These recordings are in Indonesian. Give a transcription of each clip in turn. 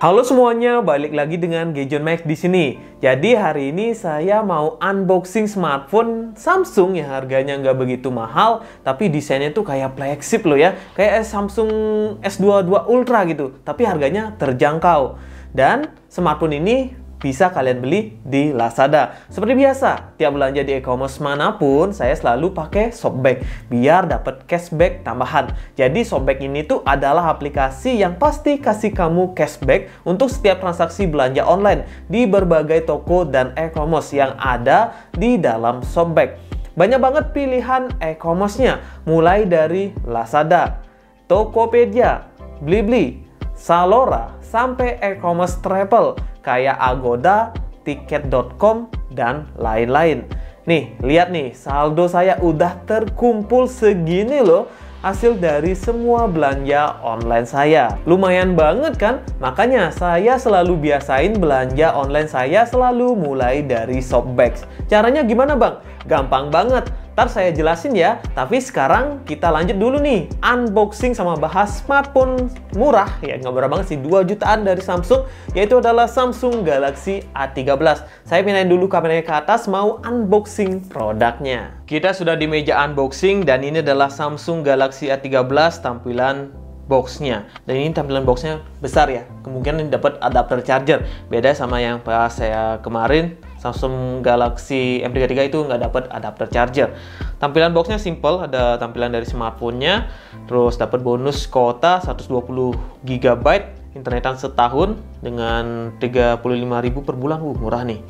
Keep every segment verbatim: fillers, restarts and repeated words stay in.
Halo semuanya, balik lagi dengan Gadget Max di sini. Jadi hari ini saya mau unboxing smartphone Samsung yang harganya nggak begitu mahal, tapi desainnya tuh kayak flagship loh ya, kayak Samsung S dua puluh dua Ultra gitu, tapi harganya terjangkau. Dan smartphone ini bisa kalian beli di Lazada. Seperti biasa, tiap belanja di e-commerce manapun, saya selalu pakai Shopback biar dapat cashback tambahan. Jadi Shopback ini tuh adalah aplikasi yang pasti kasih kamu cashback untuk setiap transaksi belanja online di berbagai toko dan e-commerce yang ada di dalam Shopback. Banyak banget pilihan e-commerce-nya, mulai dari Lazada, Tokopedia, Blibli, Zalora, sampai e-commerce travel kayak Agoda, tiket dot com, dan lain-lain. Nih, lihat nih, saldo saya udah terkumpul segini loh, hasil dari semua belanja online saya. Lumayan banget kan? Makanya saya selalu biasain belanja online saya selalu mulai dari Shopback. Caranya gimana bang? Gampang banget. Ntar saya jelasin ya. Tapi sekarang kita lanjut dulu nih. Unboxing sama bahas smartphone murah. Ya nggak murah banget sih. dua jutaan dari Samsung. Yaitu adalah Samsung Galaxy A tiga belas. Saya pindahin dulu kameranya ke atas. Mau unboxing produknya. Kita sudah di meja unboxing. Dan ini adalah Samsung Galaxy A tiga belas tampilan boxnya. Dan ini tampilan boxnya besar ya. Kemungkinan ini dapat adapter charger. Beda sama yang pas saya kemarin. Samsung Galaxy M tiga puluh tiga itu nggak dapat adapter charger. Tampilan boxnya simple, ada tampilan dari smartphone-nya, terus dapat bonus kuota seratus dua puluh giga byte, internetan setahun dengan tiga puluh lima ribu per bulan, uh, murah nih.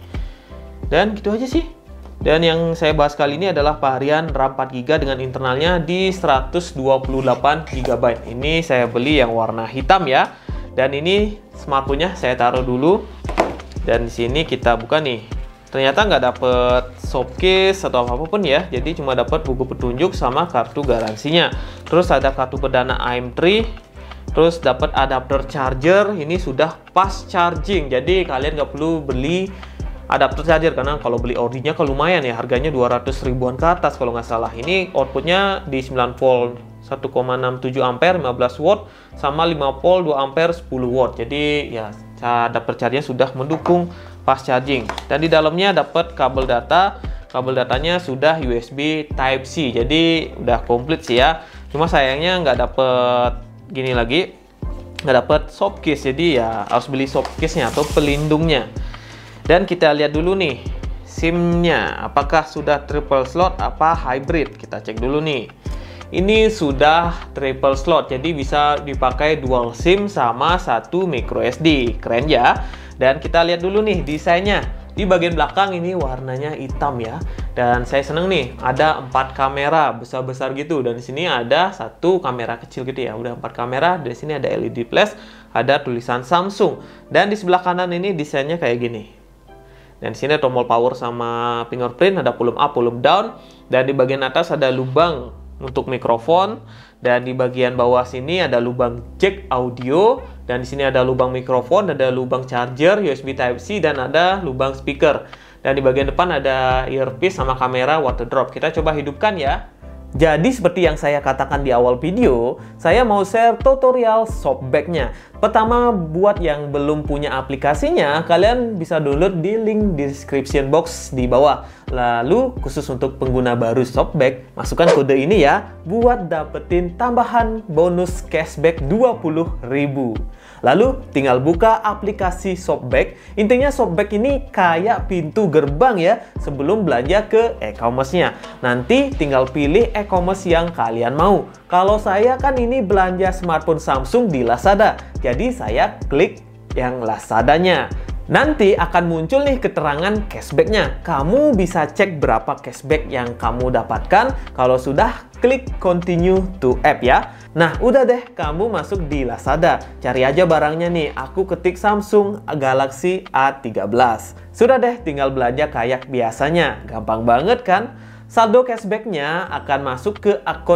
Dan gitu aja sih. Dan yang saya bahas kali ini adalah varian RAM empat giga dengan internalnya di seratus dua puluh delapan giga byte. Ini saya beli yang warna hitam ya. Dan ini smartphone-nya saya taruh dulu. Dan di sini kita buka nih. Ternyata nggak dapet showcase atau apapun ya, jadi cuma dapat buku petunjuk sama kartu garansinya. Terus ada kartu perdana A M tiga, terus dapat adapter charger. Ini sudah fast charging, jadi kalian nggak perlu beli adapter charger karena kalau beli orinya kan lumayan ya, harganya dua ratus ribuan ke atas kalau nggak salah. Ini outputnya di sembilan volt satu koma enam tujuh ampere lima belas watt sama lima volt dua ampere sepuluh watt. Jadi ya adapter chargernya sudah mendukung fast charging. Dan di dalamnya dapat kabel data. Kabel datanya sudah U S B Type C. Jadi udah komplit sih ya. Cuma sayangnya nggak dapet gini lagi, nggak dapet soft case. Jadi ya harus beli soft case-nya atau pelindungnya. Dan kita lihat dulu nih SIM-nya. Apakah sudah triple slot apa hybrid? Kita cek dulu nih. Ini sudah triple slot, jadi bisa dipakai dual SIM sama satu micro S D. Keren ya. Dan kita lihat dulu nih desainnya. Di bagian belakang ini warnanya hitam ya. Dan saya seneng nih, ada empat kamera besar-besar gitu. Dan di sini ada satu kamera kecil gitu ya. Udah empat kamera. Di sini ada L E D flash, ada tulisan Samsung. Dan di sebelah kanan ini desainnya kayak gini. Dan di sini ada tombol power sama fingerprint, ada volume up, volume down. Dan di bagian atas ada lubang untuk mikrofon. Dan di bagian bawah sini ada lubang jack audio. Dan di sini ada lubang mikrofon, ada lubang charger, U S B Type C, dan ada lubang speaker. Dan di bagian depan ada earpiece sama kamera water drop. Kita coba hidupkan ya. Jadi seperti yang saya katakan di awal video, saya mau share tutorial Shopback-nya. Pertama, buat yang belum punya aplikasinya, kalian bisa download di link description box di bawah. Lalu, khusus untuk pengguna baru Shopback, masukkan kode ini ya, buat dapetin tambahan bonus cashback dua puluh ribu. Lalu, tinggal buka aplikasi Shopback. Intinya Shopback ini kayak pintu gerbang ya, sebelum belanja ke e-commerce-nya. Nanti tinggal pilih e-commerce yang kalian mau. Kalau saya kan ini belanja smartphone Samsung di Lazada. Jadi saya klik yang Lazadanya. Nanti akan muncul nih keterangan cashback-nya. Kamu bisa cek berapa cashback yang kamu dapatkan kalau sudah klik continue to app ya. Nah, udah deh kamu masuk di Lazada. Cari aja barangnya nih. Aku ketik Samsung Galaxy A tiga belas. Sudah deh, tinggal belanja kayak biasanya. Gampang banget kan? Saldo cashback-nya akan masuk ke akun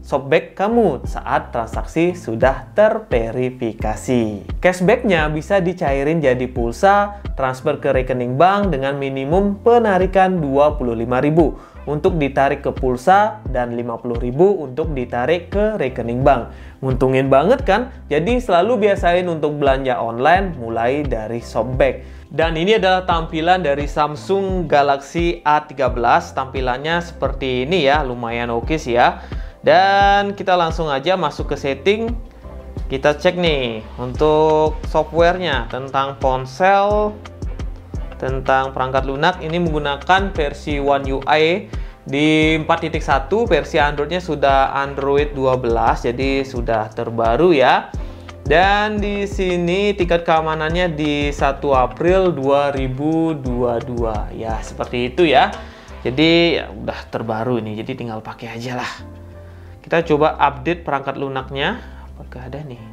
softback kamu saat transaksi sudah terverifikasi. Cashbacknya bisa dicairin jadi pulsa, transfer ke rekening bank dengan minimum penarikan dua puluh lima ribu untuk ditarik ke pulsa dan lima puluh ribu untuk ditarik ke rekening bank. Nguntungin banget kan? Jadi selalu biasain untuk belanja online mulai dari softback. Dan ini adalah tampilan dari Samsung Galaxy A tiga belas. Tampilannya seperti ini ya, lumayan oke sih ya. Dan kita langsung aja masuk ke setting. Kita cek nih untuk softwarenya tentang ponsel, tentang perangkat lunak. Ini menggunakan versi One U I di empat titik satu, versi Androidnya sudah Android dua belas, jadi sudah terbaru ya. Dan di sini tingkat keamanannya di satu April dua ribu dua puluh dua. Ya, seperti itu ya. Jadi ya udah terbaru ini, jadi tinggal pakai aja lah. Kita coba update perangkat lunaknya. Apakah ada nih?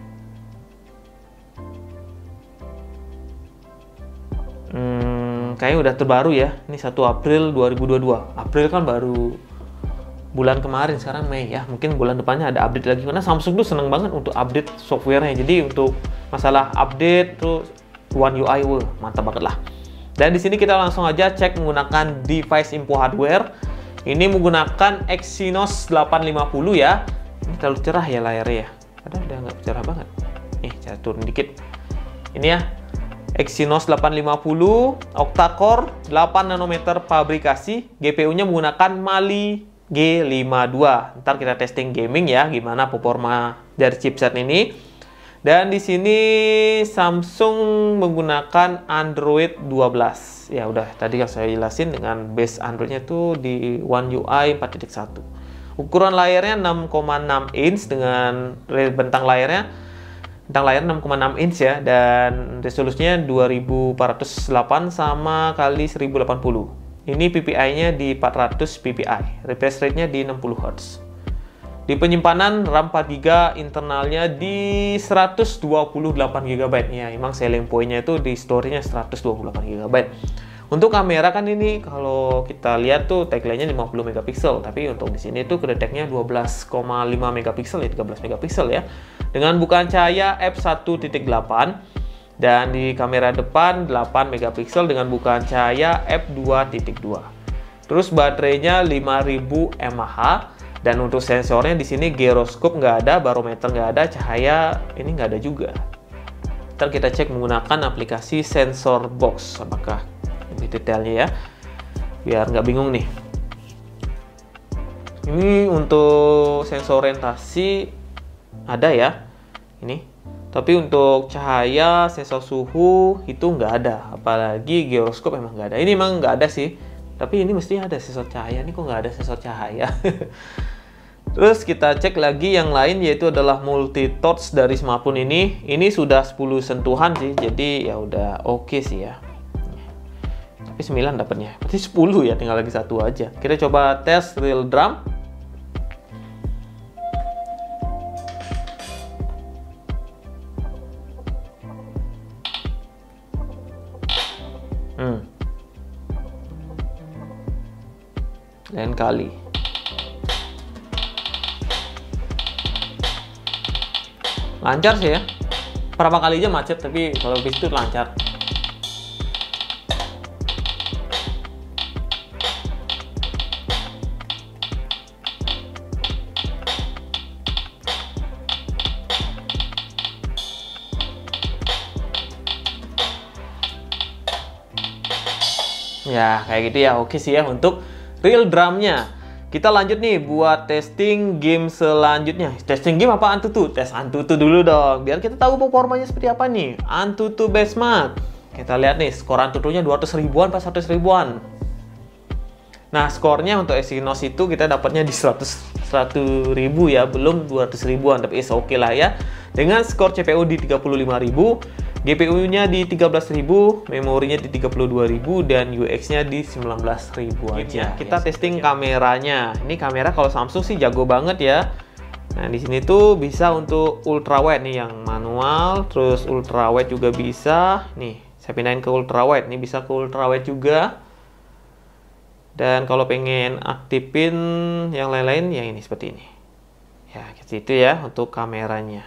Hmm, kayaknya udah terbaru ya. Ini satu April dua ribu dua puluh dua. April kan baru bulan kemarin, sekarang Mei ya. Mungkin bulan depannya ada update lagi. Karena Samsung tuh seneng banget untuk update softwarenya. Jadi untuk masalah update terus One U I, wah, mantap banget lah. Dan di sini kita langsung aja cek menggunakan device info hardware. Ini menggunakan Exynos delapan lima puluh ya. Ini terlalu cerah ya layarnya ya. Ada udah nggak cerah banget. Nih, saya turun dikit. Ini ya. Exynos delapan lima puluh, octa-core, delapan nanometer fabrikasi, G P U-nya menggunakan Mali G lima puluh dua. Ntar kita testing gaming ya, gimana performa dari chipset ini. Dan di sini Samsung menggunakan Android dua belas. Ya udah, tadi yang saya jelasin dengan base Androidnya tuh di One U I empat titik satu. Ukuran layarnya enam koma enam inch dengan bentang layarnya Bentang layar enam koma enam inch ya, dan resolusinya dua ribu empat ratus delapan sama kali seribu delapan puluh. Ini P P I-nya di empat ratus P P I, refresh rate-nya di enam puluh hertz. Di penyimpanan RAM empat giga, internalnya di seratus dua puluh delapan giga byte. Ya, emang selling point-nya itu di story-nya seratus dua puluh delapan giga byte. Untuk kamera kan ini kalau kita lihat tuh tagline-nya lima puluh megapiksel, tapi untuk di sini tuh kedeteknya dua belas koma lima megapiksel ya, tiga belas megapiksel ya. Dengan bukaan cahaya f satu titik delapan dan di kamera depan delapan megapiksel dengan bukaan cahaya f dua titik dua. Terus baterainya lima ribu mAh dan untuk sensornya di sini gyroscope nggak ada, barometer nggak ada, cahaya ini nggak ada juga. Ntar kita cek menggunakan aplikasi Sensor Box apakah lebih detailnya ya, biar nggak bingung nih. Ini untuk sensor orientasi ada ya ini, tapi untuk cahaya, sensor suhu itu nggak ada, apalagi gyroscope emang nggak ada. Ini emang nggak ada sih, tapi ini mesti ada sensor cahaya. Ini kok nggak ada sensor cahaya. Terus kita cek lagi yang lain, yaitu adalah multi touch dari smartphone ini. Ini sudah sepuluh sentuhan sih, jadi ya udah oke okay sih ya. Tapi sembilan dapatnya, berarti sepuluh ya, tinggal lagi satu aja. Kita coba tes real drum. Hmm. Lain kali. Lancar sih ya. Berapa kali aja macet, tapi kalau bis itu lancar. Ya, kayak gitu ya. Oke sih ya untuk real drumnya. Kita lanjut nih buat testing game selanjutnya. Testing game apa Antutu? Tes Antutu dulu dong, biar kita tahu performanya seperti apa nih. Antutu Benchmark. Kita lihat nih, skor Antutunya dua ratus ribuan pas seratus ribuan. Nah, skornya untuk Exynos itu kita dapatnya di seratus ribu ya, belum dua ratus ribuan, tapi is oke okay lah ya. Dengan skor C P U di tiga puluh lima ribu, G P U-nya di tiga belas ribu, memorinya di tiga puluh dua ribu, dan U X-nya di sembilan belas ribu aja. Kita ya, testing ya. Kameranya. Ini kamera kalau Samsung sih jago banget ya. Nah, di sini tuh bisa untuk ultrawide nih yang manual, terus ultrawide juga bisa. Nih, saya pindahin ke ultrawide. Ini bisa ke ultrawide juga. Dan kalau pengen aktifin yang lain-lain, ya ini seperti ini. Ya, gitu ya untuk kameranya.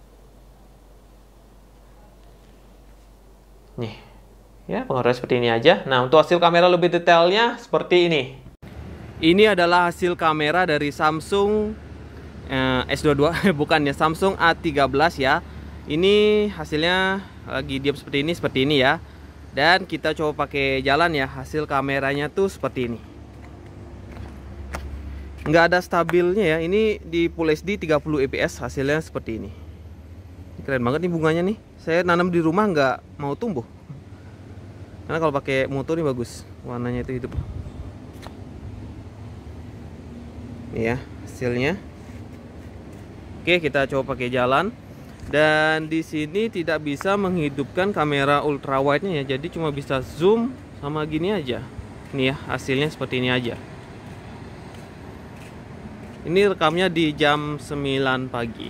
Nih, ya pengaruhnya seperti ini aja. Nah, untuk hasil kamera lebih detailnya seperti ini. Ini adalah hasil kamera dari Samsung eh, S dua puluh dua, bukan ya, Samsung A tiga belas ya. Ini hasilnya lagi diam seperti ini, seperti ini ya. Dan kita coba pakai jalan ya, hasil kameranya tuh seperti ini. Nggak ada stabilnya ya, ini di Full H D tiga puluh F P S, hasilnya seperti ini. Keren banget nih bunganya nih. Saya nanam di rumah nggak mau tumbuh. Karena kalau pakai motor ini bagus, warnanya itu hidup. Nih ya hasilnya. Oke, kita coba pakai jalan. Dan di sini tidak bisa menghidupkan kamera ultrawide-nya ya. Jadi cuma bisa zoom sama gini aja. Nih ya hasilnya seperti ini aja. Ini rekamnya di jam sembilan pagi.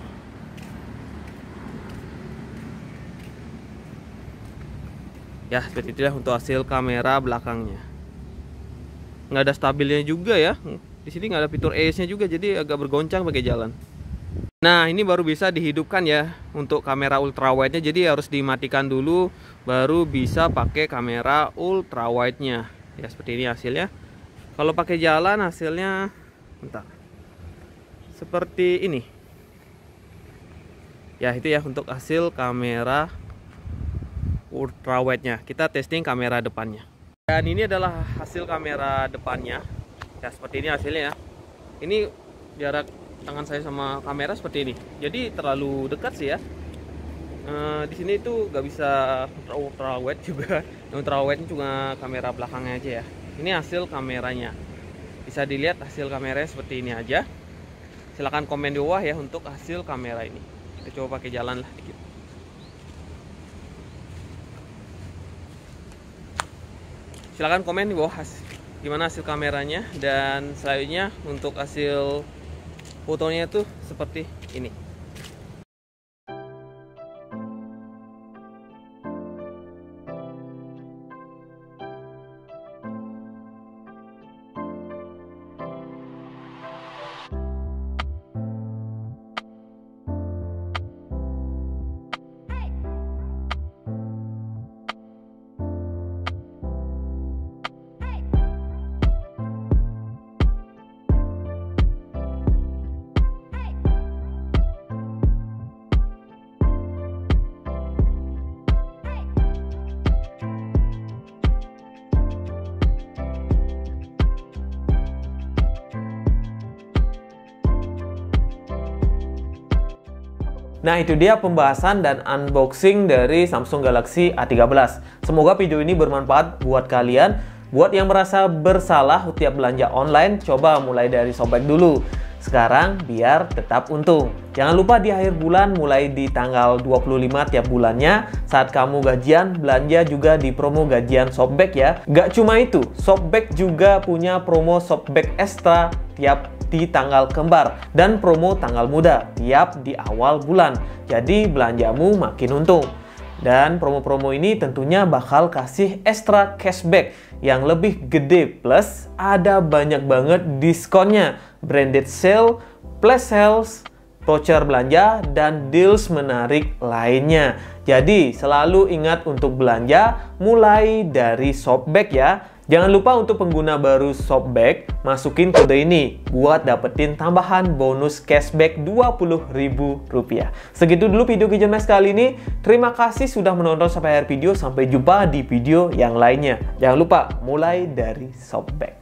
Ya, seperti itu ya untuk hasil kamera belakangnya. Nggak ada stabilnya juga ya. Di sini nggak ada fitur A C-nya juga, jadi agak bergoncang pakai jalan. Nah, ini baru bisa dihidupkan ya untuk kamera ultrawide-nya. Jadi harus dimatikan dulu, baru bisa pakai kamera ultrawide-nya. Ya, seperti ini hasilnya. Kalau pakai jalan hasilnya, bentar, seperti ini. Ya, itu ya untuk hasil kamera ultrawide-nya. Kita testing kamera depannya. Dan ini adalah hasil kamera depannya. Ya, seperti ini hasilnya ya. Ini jarak tangan saya sama kamera seperti ini. Jadi terlalu dekat sih ya. E, di sini itu nggak bisa ultrawide juga. Ultrawide cuma kamera belakangnya aja ya. Ini hasil kameranya. Bisa dilihat hasil kameranya seperti ini aja. Silahkan komen di bawah ya untuk hasil kamera ini. Kita coba pakai jalan lah dikit. Silahkan komen di bawah hasil, gimana hasil kameranya, dan selanjutnya untuk hasil fotonya tuh seperti ini. Nah, itu dia pembahasan dan unboxing dari Samsung Galaxy A tiga belas. Semoga video ini bermanfaat buat kalian. Buat yang merasa bersalah tiap belanja online, coba mulai dari sobek dulu. Sekarang biar tetap untung. Jangan lupa di akhir bulan mulai di tanggal dua puluh lima tiap bulannya, saat kamu gajian, belanja juga di promo gajian Shopback ya. Gak cuma itu, Shopback juga punya promo Shopback Extra tiap di tanggal kembar dan promo tanggal muda tiap di awal bulan. Jadi belanjamu makin untung. Dan promo-promo ini tentunya bakal kasih extra cashback yang lebih gede, plus ada banyak banget diskonnya, branded sale, flash sales, voucher belanja, dan deals menarik lainnya. Jadi selalu ingat untuk belanja mulai dari Shopback ya. Jangan lupa untuk pengguna baru Shopback, masukin kode ini buat dapetin tambahan bonus cashback dua puluh ribu rupiah. Segitu dulu video Gadget Max kali ini. Terima kasih sudah menonton sampai akhir video. Sampai jumpa di video yang lainnya. Jangan lupa mulai dari Shopback.